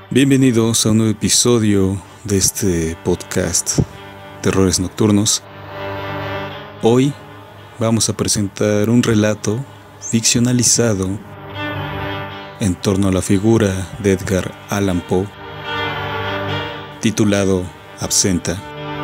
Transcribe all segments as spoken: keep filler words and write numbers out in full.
Bienvenidos a un nuevo episodio de este podcast Terrores Nocturnos. Hoy vamos a presentar un relato ficcionalizado en torno a la figura de Edgar Allan Poe, titulado Absenta.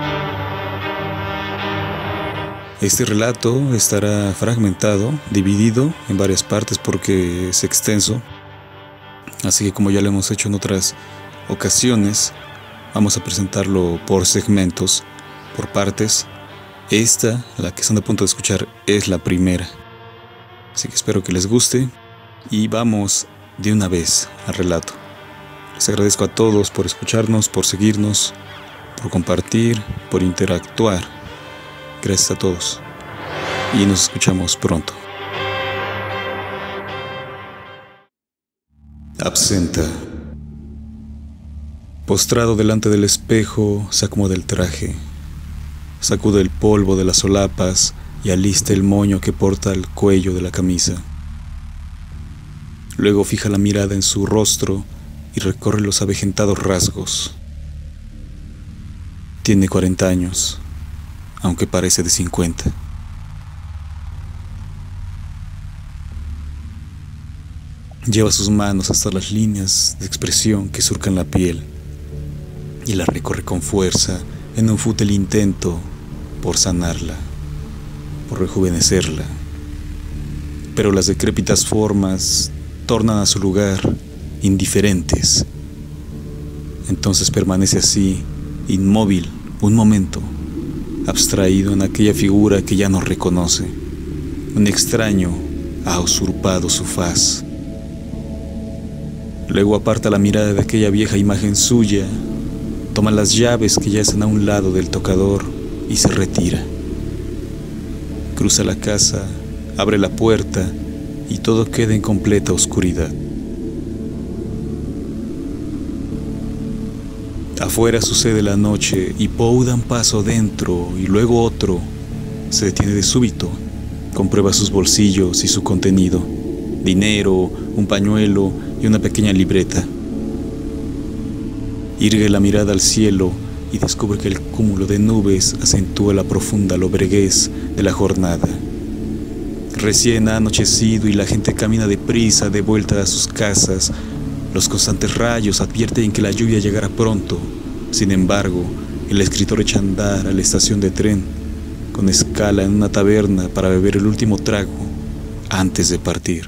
Este relato estará fragmentado, dividido en varias partes porque es extenso. Así que como ya lo hemos hecho en otras ocasiones, vamos a presentarlo por segmentos, por partes. Esta, la que están a punto de escuchar, es la primera. Así que espero que les guste y vamos de una vez al relato. Les agradezco a todos por escucharnos, por seguirnos, por compartir, por interactuar. Gracias a todos y nos escuchamos pronto. Absenta. Postrado delante del espejo, se acomoda el traje, sacude el polvo de las solapas y alista el moño que porta al cuello de la camisa. Luego fija la mirada en su rostro y recorre los avejentados rasgos. Tiene cuarenta años, aunque parece de cincuenta. Lleva sus manos hasta las líneas de expresión que surcan la piel y la recorre con fuerza en un fútil intento por sanarla, por rejuvenecerla. Pero las decrépitas formas tornan a su lugar indiferentes. Entonces permanece así, inmóvil, un momento, abstraído en aquella figura que ya no reconoce. Un extraño ha usurpado su faz. Luego aparta la mirada de aquella vieja imagen suya, toma las llaves que yacen a un lado del tocador y se retira. Cruza la casa, abre la puerta y todo queda en completa oscuridad. Afuera sucede la noche y Poe da un paso dentro y luego otro. Se detiene de súbito, comprueba sus bolsillos y su contenido: dinero, un pañuelo y una pequeña libreta. Irgue la mirada al cielo y descubre que el cúmulo de nubes acentúa la profunda lobreguez de la jornada. Recién ha anochecido y la gente camina deprisa de vuelta a sus casas. Los constantes rayos advierten que la lluvia llegará pronto. Sin embargo, el escritor echa a andar a la estación de tren, con escala en una taberna para beber el último trago antes de partir.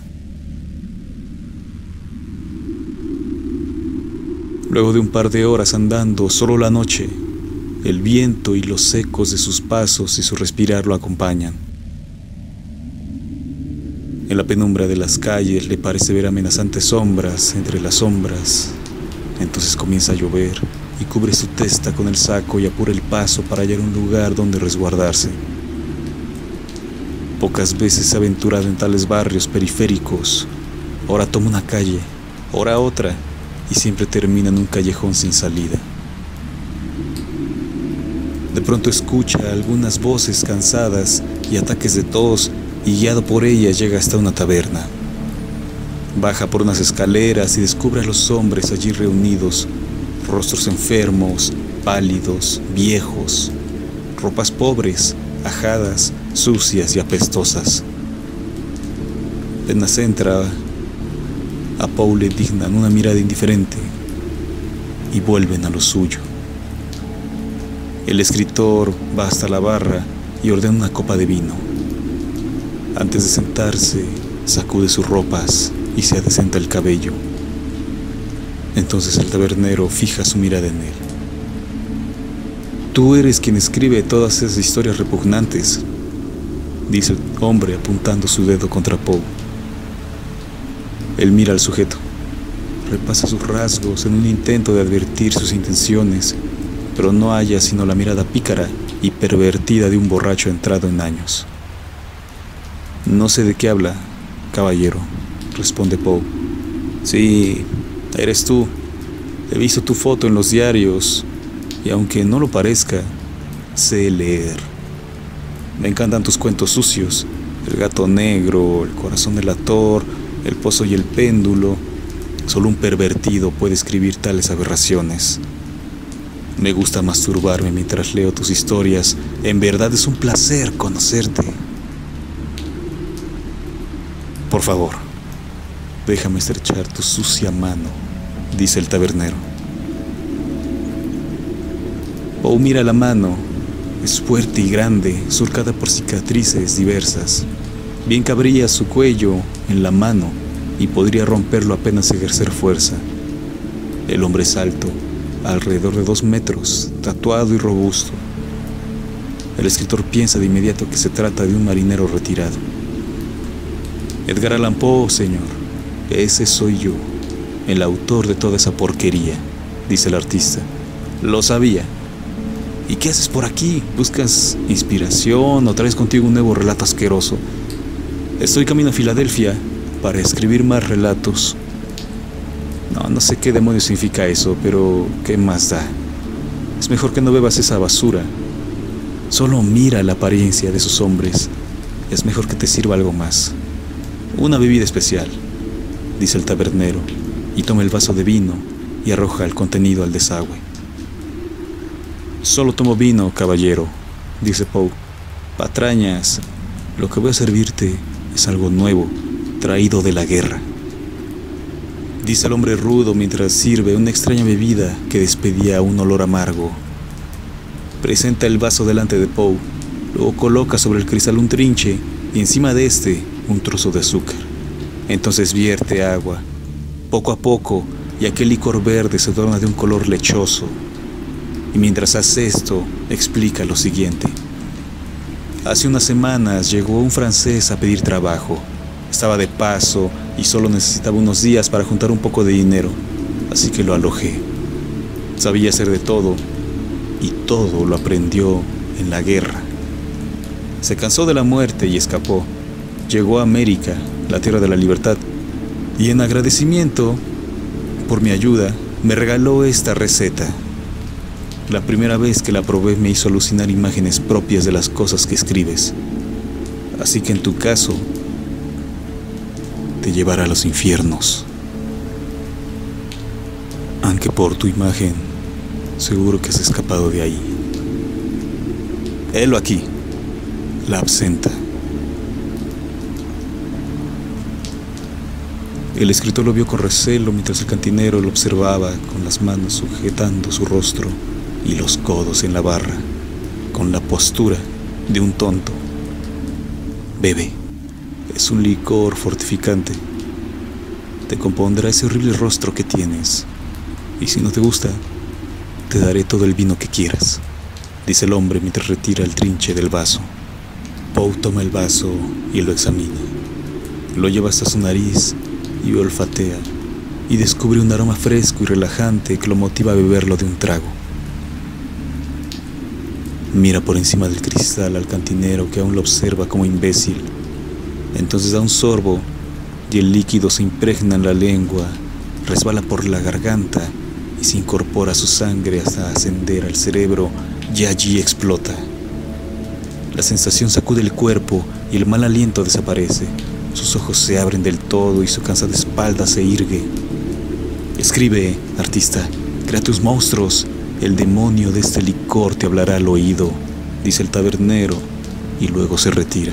Luego de un par de horas andando solo la noche, el viento y los ecos de sus pasos y su respirar lo acompañan. En la penumbra de las calles le parece ver amenazantes sombras entre las sombras. Entonces comienza a llover y cubre su testa con el saco y apura el paso para hallar un lugar donde resguardarse. Pocas veces se ha aventurado en tales barrios periféricos. Ahora toma una calle, ahora otra, y siempre termina en un callejón sin salida. De pronto escucha algunas voces cansadas y ataques de tos, y guiado por ellas llega hasta una taberna. Baja por unas escaleras y descubre a los hombres allí reunidos, rostros enfermos, pálidos, viejos, ropas pobres, ajadas, sucias y apestosas. Apenas entra, a Poe le dignan una mirada indiferente y vuelven a lo suyo. El escritor va hasta la barra y ordena una copa de vino. Antes de sentarse, sacude sus ropas y se adecenta el cabello. Entonces el tabernero fija su mirada en él. «Tú eres quien escribe todas esas historias repugnantes», dice el hombre apuntando su dedo contra Poe. Él mira al sujeto, repasa sus rasgos en un intento de advertir sus intenciones, pero no halla sino la mirada pícara y pervertida de un borracho entrado en años. «No sé de qué habla, caballero», responde Poe. «Sí, eres tú. He visto tu foto en los diarios y aunque no lo parezca, sé leer. Me encantan tus cuentos sucios, el gato negro, el corazón del ator, el pozo y el péndulo, Solo un pervertido puede escribir tales aberraciones. Me gusta masturbarme mientras leo tus historias. En verdad es un placer conocerte. Por favor, déjame estrechar tu sucia mano, dice el tabernero. Poe mira la mano. Es fuerte y grande, surcada por cicatrices diversas. Bien cabría su cuello en la mano y podría romperlo apenas ejercer fuerza. El hombre es alto, alrededor de dos metros, tatuado y robusto. El escritor piensa de inmediato que se trata de un marinero retirado. Edgar Allan Poe, señor, ese soy yo, el autor de toda esa porquería, dice el artista. Lo sabía. ¿Y qué haces por aquí? ¿Buscas inspiración o traes contigo un nuevo relato asqueroso? Estoy camino a Filadelfia para escribir más relatos. No, no sé qué demonios significa eso, pero ¿qué más da? Es mejor que no bebas esa basura. Solo mira la apariencia de esos hombres. Es mejor que te sirva algo más. Una bebida especial, dice el tabernero, y toma el vaso de vino y arroja el contenido al desagüe. Solo tomo vino, caballero, dice Poe. Patrañas, lo que voy a servirte es algo nuevo, traído de la guerra, dice el hombre rudo mientras sirve una extraña bebida que despedía un olor amargo. Presenta el vaso delante de Poe, luego coloca sobre el cristal un trinche y encima de este un trozo de azúcar. Entonces vierte agua, poco a poco, y aquel licor verde se torna de un color lechoso. Y mientras hace esto, explica lo siguiente. Hace unas semanas llegó un francés a pedir trabajo. Estaba de paso y solo necesitaba unos días para juntar un poco de dinero, así que lo alojé. Sabía hacer de todo, y todo lo aprendió en la guerra. Se cansó de la muerte y escapó. Llegó a América, la tierra de la libertad, y en agradecimiento por mi ayuda, me regaló esta receta. La primera vez que la probé me hizo alucinar imágenes propias de las cosas que escribes. Así que en tu caso, te llevará a los infiernos. Aunque por tu imagen, seguro que has escapado de ahí. Helo aquí, la absenta. El escritor lo vio con recelo mientras el cantinero lo observaba con las manos sujetando su rostro y los codos en la barra, con la postura de un tonto. Bebe, es un licor fortificante. Te compondrá ese horrible rostro que tienes, y si no te gusta, te daré todo el vino que quieras, dice el hombre mientras retira el trinche del vaso. Poe toma el vaso y lo examina. Lo lleva hasta su nariz y olfatea, y descubre un aroma fresco y relajante que lo motiva a beberlo de un trago. Mira por encima del cristal al cantinero que aún lo observa como imbécil. Entonces da un sorbo y el líquido se impregna en la lengua, resbala por la garganta y se incorpora a su sangre hasta ascender al cerebro y allí explota. La sensación sacude el cuerpo y el mal aliento desaparece. Sus ojos se abren del todo y su cansada espalda se irgue. Escribe, artista, crea tus monstruos. El demonio de este licor te hablará al oído, dice el tabernero, y luego se retira.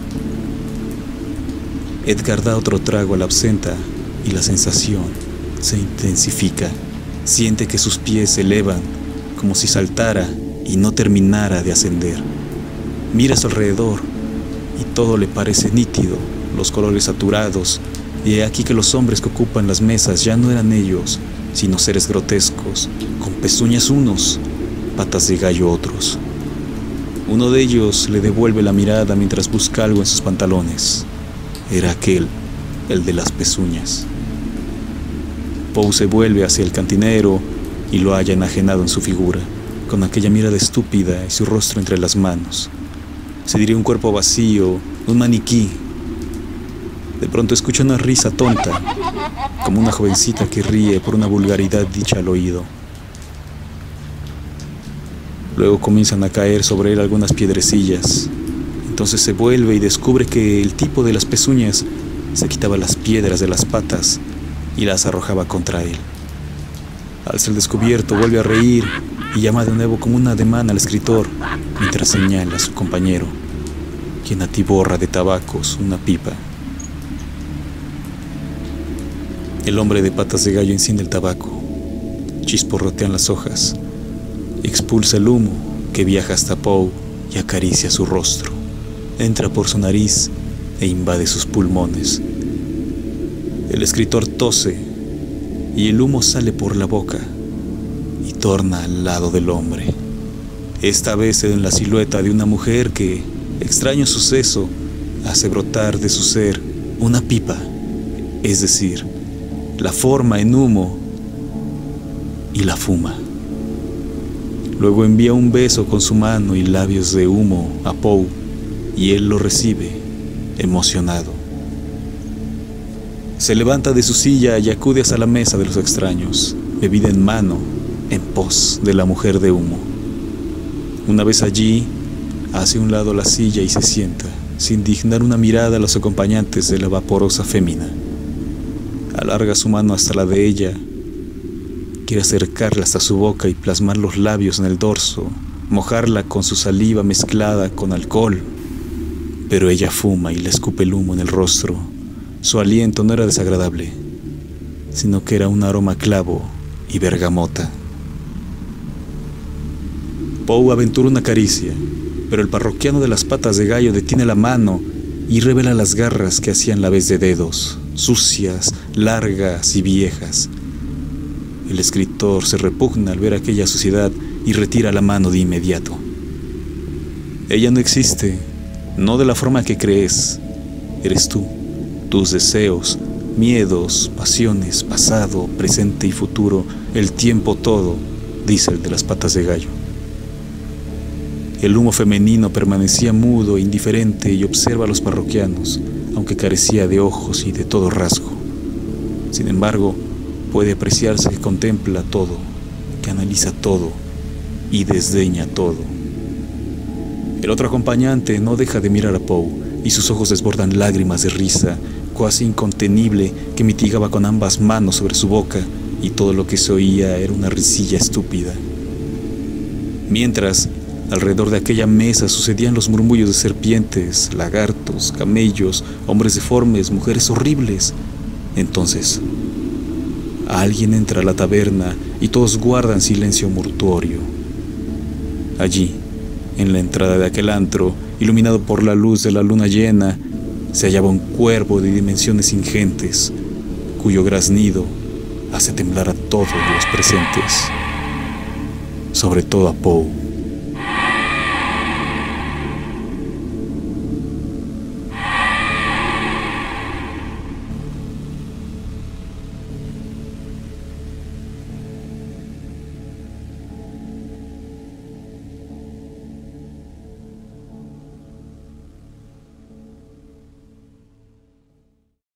Edgar da otro trago a la absenta y la sensación se intensifica. Siente que sus pies se elevan como si saltara y no terminara de ascender. Mira a su alrededor y todo le parece nítido, los colores saturados, y he aquí que los hombres que ocupan las mesas ya no eran ellos, sino seres grotescos, con pezuñas unos, patas de gallo otros. Uno de ellos le devuelve la mirada mientras busca algo en sus pantalones. Era aquel, el de las pezuñas. Poe se vuelve hacia el cantinero y lo halla enajenado en su figura, con aquella mirada estúpida y su rostro entre las manos. Se diría un cuerpo vacío, un maniquí. De pronto escucha una risa tonta, como una jovencita que ríe por una vulgaridad dicha al oído. Luego comienzan a caer sobre él algunas piedrecillas. Entonces se vuelve y descubre que el tipo de las pezuñas se quitaba las piedras de las patas y las arrojaba contra él. Al ser descubierto, vuelve a reír y llama de nuevo como un ademán al escritor, mientras señala a su compañero, quien atiborra de tabacos una pipa. El hombre de patas de gallo enciende el tabaco, chisporrotean las hojas, expulsa el humo que viaja hasta Poe y acaricia su rostro, entra por su nariz e invade sus pulmones. El escritor tose y el humo sale por la boca y torna al lado del hombre, esta vez en la silueta de una mujer que, extraño suceso, hace brotar de su ser una pipa, es decir, la forma en humo y la fuma. Luego envía un beso con su mano y labios de humo a Poe y él lo recibe, emocionado. Se levanta de su silla y acude hacia la mesa de los extraños, bebida en mano, en pos de la mujer de humo. Una vez allí, hace a un lado la silla y se sienta, sin dignar una mirada a los acompañantes de la vaporosa fémina. Alarga su mano hasta la de ella, quiere acercarla hasta su boca y plasmar los labios en el dorso, mojarla con su saliva mezclada con alcohol. Pero ella fuma y le escupe el humo en el rostro. Su aliento no era desagradable, sino que era un aroma a clavo y bergamota. Poe aventura una caricia, pero el parroquiano de las patas de gallo detiene la mano y revela las garras que hacían la vez de dedos, sucias, largas y viejas. El escritor se repugna al ver aquella suciedad y retira la mano de inmediato. Ella no existe, no de la forma que crees. Eres tú, tus deseos, miedos, pasiones, pasado, presente y futuro, el tiempo todo, dice el de las patas de gallo. El humo femenino permanecía mudo e indiferente y observa a los parroquianos, aunque carecía de ojos y de todo rasgo. Sin embargo, puede apreciarse que contempla todo, que analiza todo y desdeña todo. El otro acompañante no deja de mirar a Poe y sus ojos desbordan lágrimas de risa, casi incontenible, que mitigaba con ambas manos sobre su boca, y todo lo que se oía era una risilla estúpida. Mientras, alrededor de aquella mesa sucedían los murmullos de serpientes, lagartos, camellos, hombres deformes, mujeres horribles. Entonces, alguien entra a la taberna y todos guardan silencio mortuorio. Allí, en la entrada de aquel antro, iluminado por la luz de la luna llena, se hallaba un cuervo de dimensiones ingentes, cuyo graznido hace temblar a todos los presentes, sobre todo a Poe.